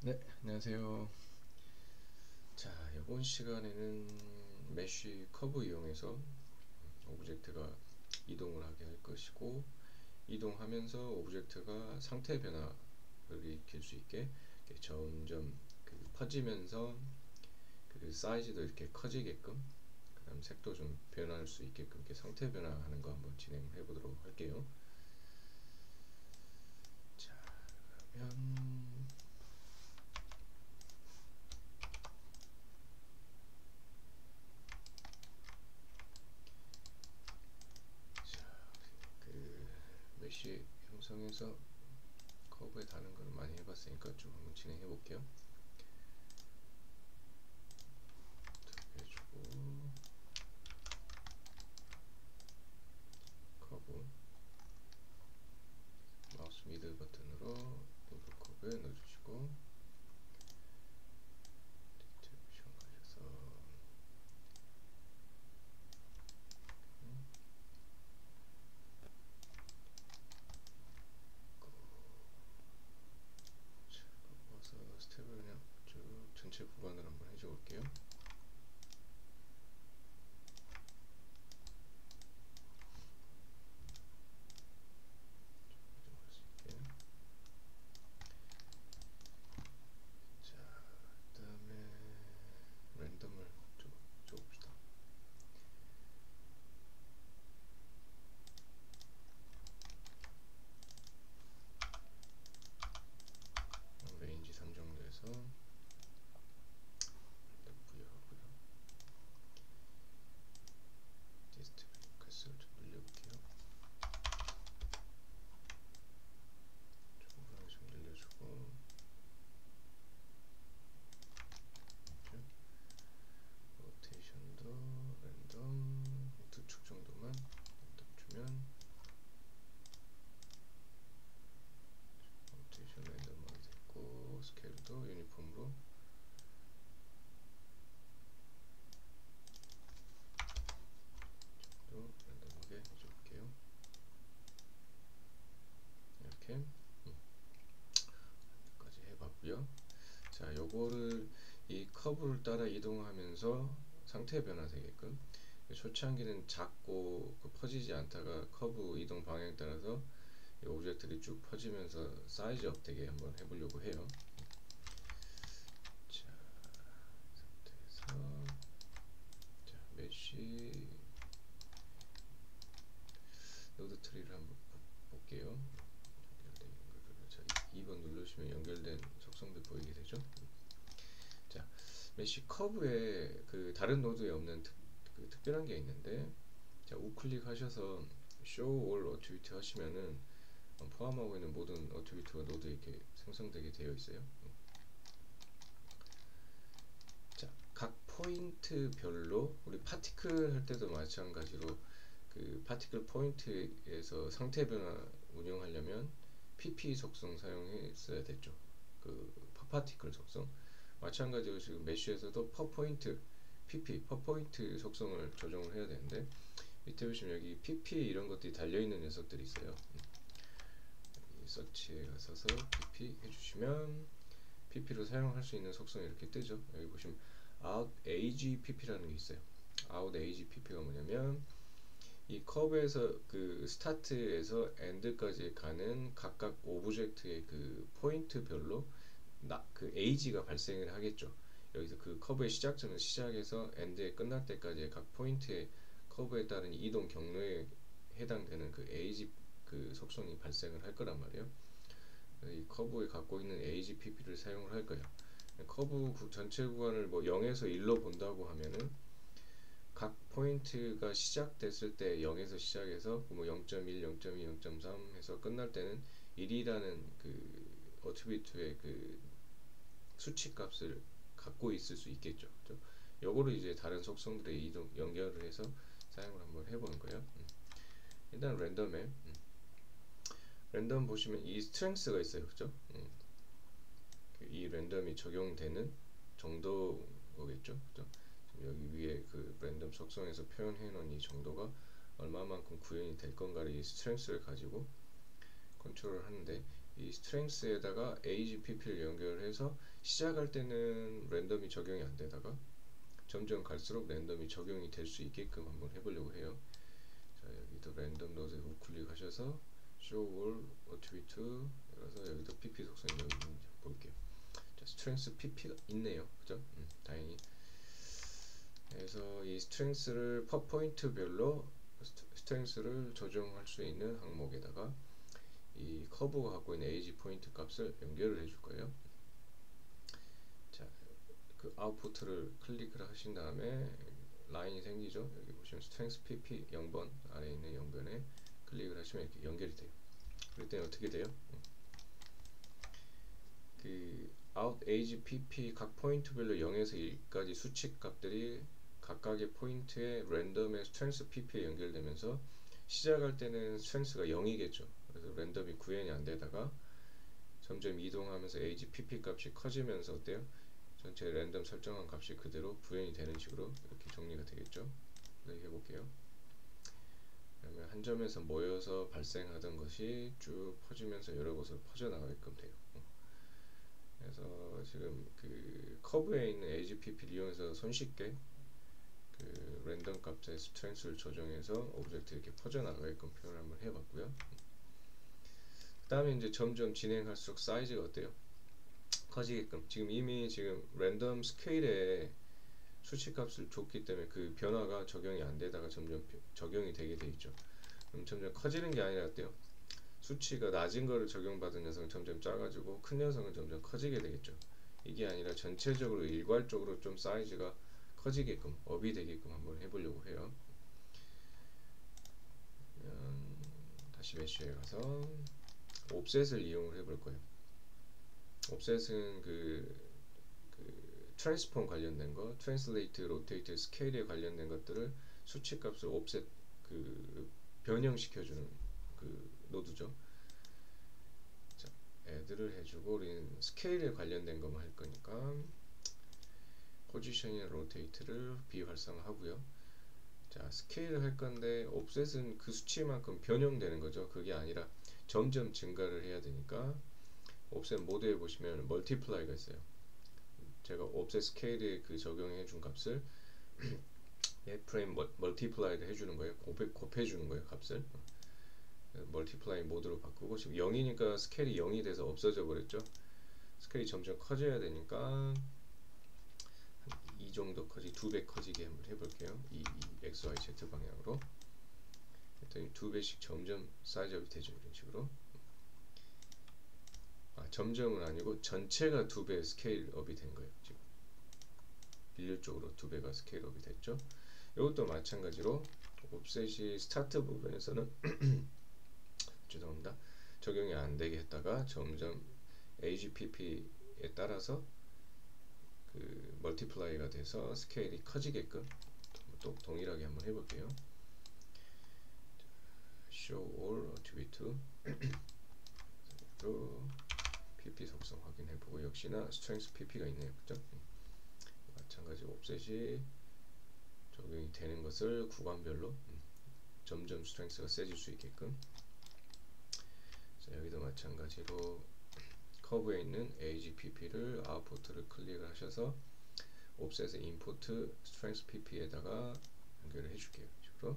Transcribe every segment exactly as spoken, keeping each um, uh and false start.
네, 안녕하세요. 자, 이번 시간에는 메쉬 커브 이용해서 오브젝트가 이동을 하게 할 것이고, 이동하면서 오브젝트가 상태 변화를 일으킬 수 있게 이렇게 점점 그 퍼지면서 그 사이즈도 이렇게 커지게끔, 그다음 색도 좀 변할 수 있게끔 이렇게 상태 변화하는 거 한번 진행해 보도록 할게요. 자, 그러면 그 메쉬 형성에서 커브에 다는 걸 많이 해봤으니까 좀 한번 진행해 볼게요. 해주고 커브 마우스 미들 버튼으로 인풋 커브에 넣어주시고 디스트리뷰션 가셔서 와서 스텝을 그냥 쭉 전체 구간을 한번 해줘 볼게요. 자, 그 다음에 랜덤을 줘, 줘봅시다. 레인지 삼 정도에서 랜덤 부여하고요. 디스트리뷰션 개수를 좀 늘려볼게요. 조금만 좀 늘려주고 로테이션도 랜덤 두 축 정도만 랜덤 주면 로테이션 랜덤하게 됐고, 스케일도 유니폼으로 또 랜덤하게 해줄게요. 이렇게 음, 까지 해봤고요. 자, 요거를 이 커브를 따라 이동하면서 상태 변화되게끔, 초창기는 작고 그 퍼지지 않다가 커브 이동 방향에 따라서 이 오브젝트들이 쭉 퍼지면서 사이즈 업 되게 한번 해보려고 해요. 자, 상태에서 자, 메쉬 노드 트리를 한번 볼게요. 연결된 거를 자, 이 번 누르시면 연결된 속성들 보이게 되죠. 자, 메쉬 커브에 그 다른 노드에 없는 특, 그 특별한 게 있는데, 자, 우클릭 하셔서 Show All Attribute 하시면은 포함하고 있는 모든 어트리뷰트가 노드에 이렇게 생성되게 되어 있어요. 자, 각 포인트별로 우리 파티클 할 때도 마찬가지로 그 파티클 포인트에서 상태 변화 운영하려면 피피 속성 사용했어야 됐죠. 그 퍼파티클 속성. 마찬가지로 지금 메쉬에서도 퍼 포인트 pp 퍼 포인트 속성을 조정을 해야 되는데, 밑에 보시면 여기 pp 이런 것들이 달려 있는 녀석들이 있어요. 여기 서치에 가셔서 pp 해주시면 pp로 사용할 수 있는 속성이 이렇게 뜨죠. 여기 보시면 out age pp라는 게 있어요. out age pp가 뭐냐면 이 커브에서 그 스타트에서 엔드까지 가는 각각 오브젝트의 그 포인트별로 나, 그 에이지가 발생을 하겠죠. 여기서 그 커브의 시작점에서 시작해서 엔드에 끝날 때까지의 각 포인트의 커브에 따른 이동 경로에 해당되는 그 에이지 그 속성이 발생을 할 거란 말이에요. 이 커브에 갖고 있는 에이지 피피를 사용을 할 거예요. 커브 구, 전체 구간을 뭐 영에서 일로 본다고 하면은 각 포인트가 시작됐을 때 영에서 시작해서 뭐 영 점 일, 영 점 이, 영 점 삼 해서 끝날 때는 일이라는 그 어트리뷰트의 그 수치 값을 갖고 있을 수 있겠죠. 그죠? 요거를 이제 다른 속성들에 이동 연결을 해서 사용을 한번 해보는 거예요. 음. 일단 랜덤에 음. 랜덤 보시면 이 스트렝스가 있어요. 그죠? 음. 이 랜덤이 적용되는 정도겠죠. 그죠? 여기 위에 그 랜덤 속성에서 표현해 놓은 이 정도가 얼마만큼 구현이 될 건가를 이 스트렝스를 가지고 컨트롤을 하는데, 이 스트렝스에다가 에이지 피피를 연결해서 시작할 때는 랜덤이 적용이 안 되다가 점점 갈수록 랜덤이 적용이 될 수 있게끔 한번 해보려고 해요. 자, 여기도 랜덤 노드에 우클릭하셔서 show all attribute 그래서 여기도 pp 속성이 여기 있는지 볼게요. 자, 스트렝스 pp가 있네요. 그죠? 음, 다행히. 그래서 이 스트렝스를 퍼 포인트별로 스트렝스를 조정할 수 있는 항목에다가 이 커브가 갖고 있는 에이지 포인트 값을 연결을 해줄 거예요. 자, 그 아웃풋을 클릭을 하신 다음에 라인이 생기죠. 여기 보시면 스트렝스 pp 영 번 아래에 있는 영 번에 클릭을 하시면 이렇게 연결이 돼요. 그럴 때는 어떻게 돼요? 그 out age pp 각 포인트별로 영에서 일까지 수치 값들이 각각의 포인트에 랜덤의 스트렝스 pp에 연결되면서 시작할 때는 스트렝스가 영이겠죠. 그래서 랜덤이 구현이 안 되다가 점점 이동하면서 age pp 값이 커지면서 어때요? 전체 랜덤 설정한 값이 그대로 구현이 되는 식으로 이렇게 정리가 되겠죠. 이렇게 해볼게요. 그러면 한 점에서 모여서 발생하던 것이 쭉 퍼지면서 여러 곳으로 퍼져나가게끔 돼요. 그래서 지금 그 커브에 있는 에이지 피피를 이용해서 손쉽게 그 랜덤 값의 스트렝스를 조정해서 오브젝트 이렇게 퍼져나가게끔 표현을 한번 해봤고요. 그 다음에 이제 점점 진행할수록 사이즈가 어때요? 커지게끔 지금 이미 지금 랜덤 스케일에 수치값을 줬기 때문에 그 변화가 적용이 안 되다가 점점 적용이 되게 돼 있죠. 그럼 점점 커지는 게 아니라 어때요? 수치가 낮은 거를 적용받은 녀석은 점점 작아지고 큰 녀석은 점점 커지게 되겠죠. 이게 아니라 전체적으로 일괄적으로 좀 사이즈가 커지게끔 업이 되게끔 한번 해보려고 해요. 다시 메쉬에 가서 옵셋을 이용을 해볼 거예요. 옵셋은 그, 그 트랜스폼 관련된 거, 트랜슬레이트, 로테이트, 스케일에 관련된 것들을 수치값을 옵셋 그 변형시켜주는 그 노드죠. 자, 애드를 해주고 우리는 스케일에 관련된 것만 할 거니까 포지션이나 로테이트를 비활성화하고요. 자, 스케일을 할 건데 옵셋은 그 수치만큼 변형되는 거죠. 그게 아니라 점점 증가를 해야 되니까 옵셋 모드에 보시면 멀티플라이가 있어요. 제가 옵셋 스케일에 그 적용해 준 값을 예, 프레임 멀티플라이를 해주는 거예요. 곱해, 곱해주는 거예요, 값을. 멀티플라이 모드로 바꾸고 지금 영이니까 스케일이 영이 돼서 없어져 버렸죠. 스케일이 점점 커져야 되니까 이 정도 커지, 두 배 커지게 한번 해볼게요. 이, 이 엑스 와이 제트 방향으로. 했더니 두 배씩 점점 사이즈업이 되죠. 이런 식으로. 아, 점점은 아니고 전체가 두 배 스케일업이 된 거예요. 지금 일률적으로 두 배가 스케일업이 됐죠. 이것도 마찬가지로 옵셋이 스타트 부분에서는 죄송합니다. 적용이 안 되게 했다가 점점 에이지 피피에 따라서 그 멀티플라이가 돼서 스케일이 커지게끔 또 동일하게 한번 해볼게요. show all attribute 로 pp 속성 확인해보고 역시나 strength pp가 있네요. 그죠? 마찬가지 옵셋이 적용이 되는 것을 구간별로 음, 점점 strength가 세질 수 있게끔. 자, 여기도 마찬가지로 커브에 있는 에이지 피피를 아웃풋을 클릭을 하셔서 옵셋의 인풋 strength pp에다가 연결을 해줄게요. 식으로.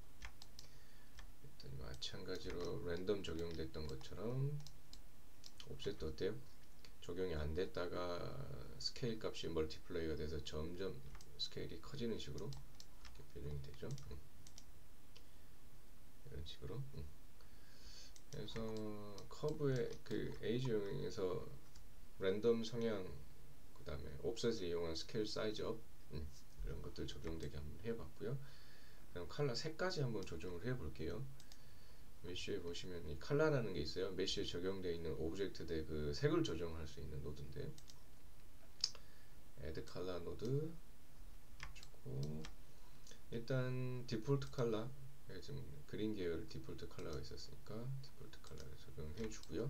마찬가지로 랜덤 적용됐던 것처럼 옵셋도 어때요? 적용이 안 됐다가 스케일 값이 멀티플라이가 돼서 점점 스케일이 커지는 식으로 이렇게 변형이 되죠. 음. 이런 식으로. 음. 그래서 커브의 그 에이지용에서 랜덤 성향, 그 다음에 옵셋을 이용한 스케일 사이즈업 음. 이런 것들 적용되게 한번 해봤고요. 그럼 컬러 색까지 한번 조정을 해볼게요. 메쉬에 보시면 이 컬러라는 게 있어요. 메쉬에 적용되어 있는 오브젝트의 그 색을 조정할 수 있는 노드인데 Add Color 노드 주고 일단 디폴트 컬러 지금 그린 계열 디폴트 컬러가 있었으니까 디폴트 컬러를 적용해 주고요.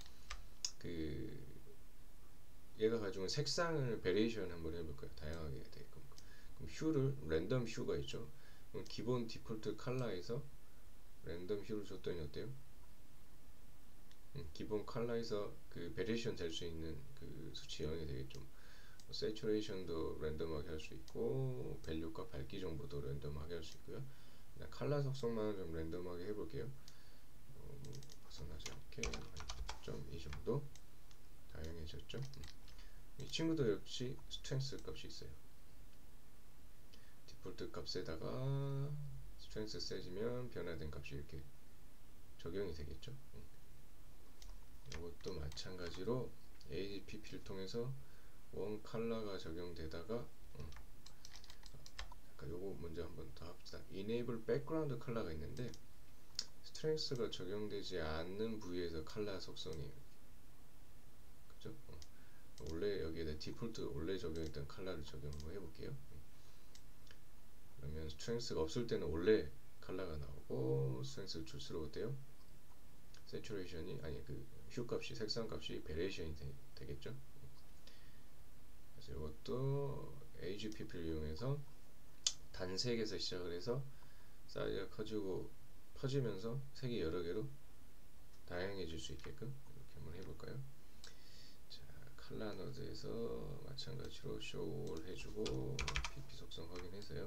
그 얘가 가지고 색상을 베리에이션 한번 해볼 거예요. 다양하게 되게끔. 그럼 휴를 랜덤 휴가 있죠. 그럼 기본 디폴트 컬러에서 랜덤 휴를 줬더니 어때요? 음, 기본 컬러에서 그 베리에이션 될 수 있는 그 수치 영역이 되겠죠. 세츄레이션도 랜덤하게 할 수 있고 밸류과 밝기 정보도 랜덤하게 할 수 있고요. 그냥 컬러 속성만 좀 랜덤하게 해볼게요. 어, 뭐 벗어나지 않게 한 점 이 정도 다양해졌죠. 음. 이 친구도 역시 스트렝스 값이 있어요. 디폴트 값에다가 스트렝스 세지면 변화된 값이 이렇게 적용이 되겠죠. 음. 이것도 마찬가지로 에이지피피를 통해서 원 컬러가 적용되다가 음. 아까 요거 먼저 한번 더 합시다. Enable Background 컬러가 있는데 스트렝스가 적용되지 않는 부위에서 컬러 속성이 그죠? 어. 원래 여기에다 디폴트 원래 적용했던 컬러를 적용 한번 해볼게요. 음. 그러면 스트렝스가 없을 때는 원래 컬러가 나오고 스트렝스를 줄수록 어때요? 세츄레이션이 아니 그 휴 값이 색상 값이 베리에이션이 되겠죠. 그래서 이것도 에이지피피를 이용해서 단색에서 시작을 해서 사이즈가 커지고 퍼지면서 색이 여러 개로 다양해질 수 있게끔 이렇게 한번 해볼까요? 자, 컬러 노드에서 마찬가지로 쇼를 해주고 피피 속성 확인해서요.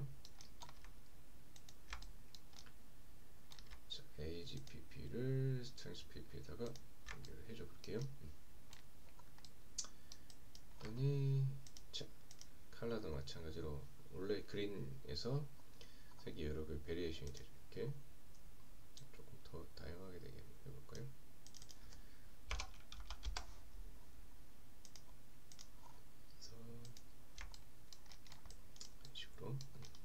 자, 에이지피피를 스트렝스 피피에다가 연결을 해줘 볼게요. 아니, 자, 컬러도 마찬가지로 원래 그린에서 색이 여러 개 베리에이션이 되죠. 이렇게 조금 더 다양하게 되게 해볼까요? 그래서 이런 식으로.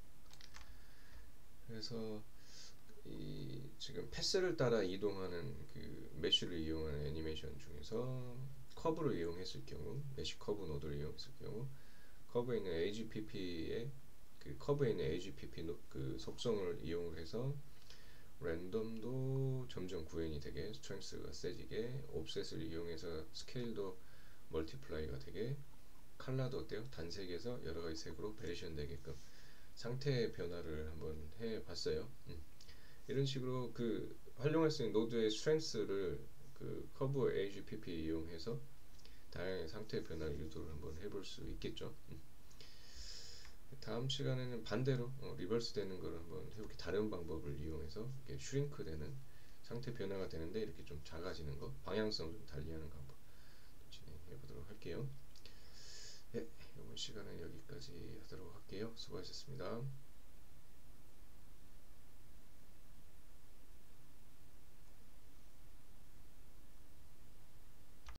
그래서 이 지금 패스를 따라 이동하는 그 메쉬를 이용하는 애니메이션 중에서 커브를 이용했을 경우, 메쉬 커브 노드를 이용했을 경우, 커브에 있는 에이지피피의 그 커브에 있는 에이지피피 노, 그 속성을 이용해서 랜덤도 점점 구현이 되게, 스트렝스가 세지게, 옵셋을 이용해서 스케일도 멀티플라이가 되게, 컬러도 어때요? 단색에서 여러 가지 색으로 베리에이션 되게끔 상태 변화를 한번 해봤어요. 음. 이런 식으로 그 활용할 수 있는 노드의 스트렝스를 그 커브 에이지피피 이용해서 다양한 상태 변화 유도를 한번 해볼 수 있겠죠. 음. 다음 시간에는 반대로 어, 리버스 되는 걸 한번 해볼게. 다른 방법을 이용해서 이렇게 슈링크 되는 상태 변화가 되는데 이렇게 좀 작아지는 거, 방향성 좀 달리하는 방법 진행해 보도록 할게요. 네, 이번 시간은 여기까지 하도록 할게요. 수고하셨습니다.